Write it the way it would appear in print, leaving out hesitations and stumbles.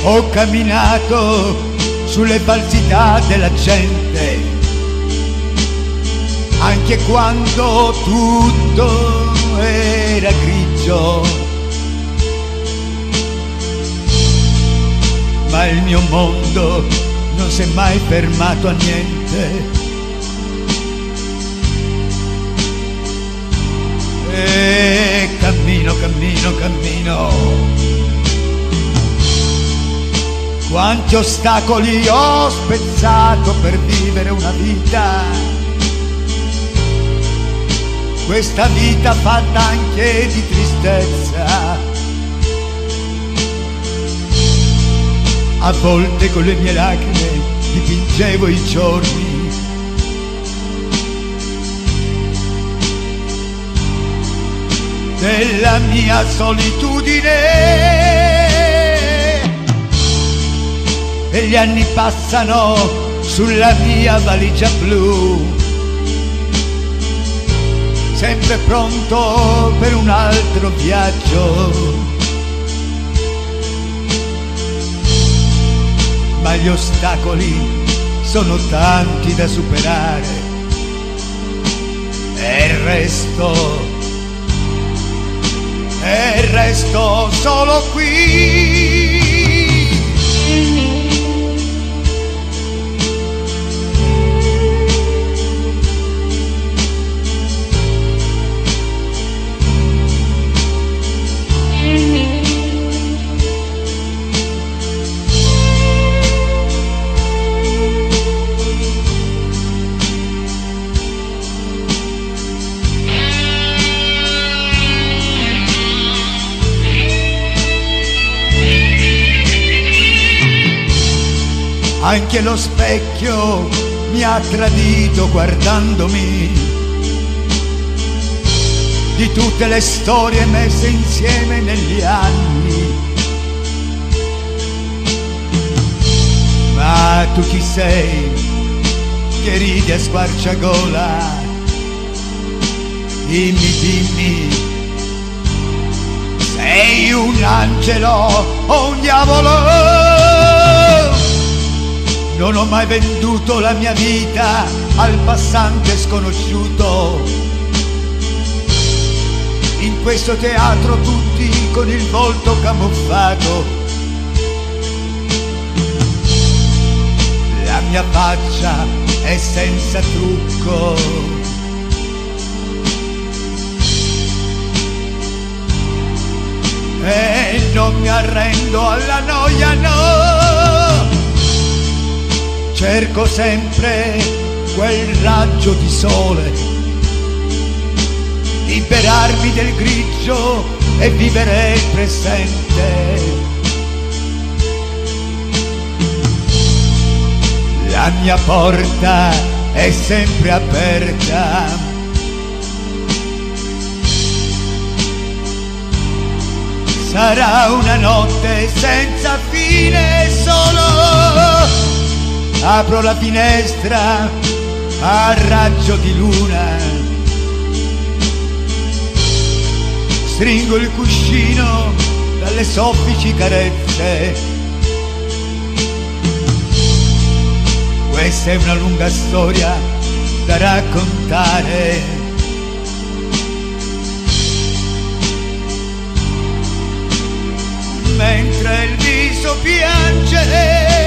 Ho camminato sulle falsità della gente, anche quando tutto era grigio, ma il mio mondo non si è mai fermato a niente. E cammino, cammino, cammino. Quanti ostacoli ho spezzato per vivere una vita, questa vita fatta anche di tristezza. A volte con le mie lacrime dipingevo i giorni, della mia solitudine. E gli anni passano sulla mia valigia blu, sempre pronto per un altro viaggio. Ma gli ostacoli sono tanti da superare e resto solo qui. Anche lo specchio mi ha tradito guardandomi, di tutte le storie messe insieme negli anni. Ma tu chi sei che ridi a squarciagola? Dimmi, dimmi, sei un angelo o un diavolo? Non ho mai venduto la mia vita al passante sconosciuto. In questo teatro tutti con il volto camuffato. La mia faccia è senza trucco. E non mi arrendo alla noia, no. Cerco sempre quel raggio di sole, liberarmi del grigio e vivere il presente. La mia porta è sempre aperta. Sarà una notte senza fine, solo apro la finestra a raggio di luna, stringo il cuscino dalle soffici carezze. Questa è una lunga storia da raccontare, mentre il viso piange.